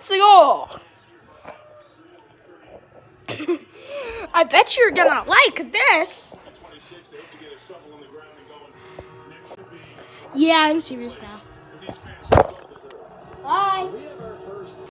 Let's go. I bet you're gonna like this. Yeah, I'm serious now. Bye.